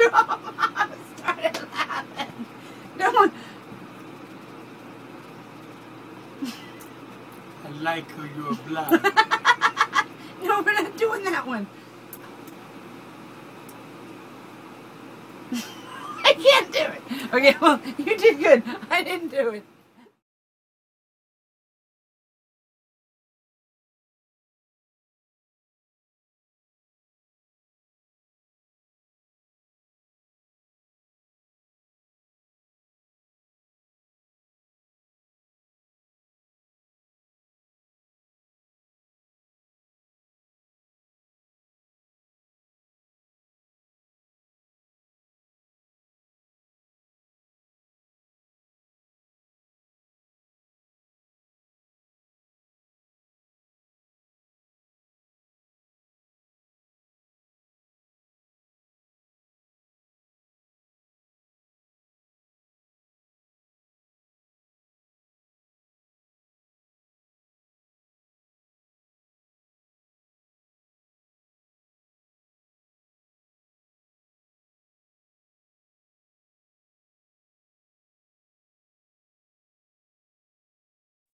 you started laughing. Don't. I like how you're blind. No, we're not doing that one. I can't do it. Okay, well, you did good. I didn't do it.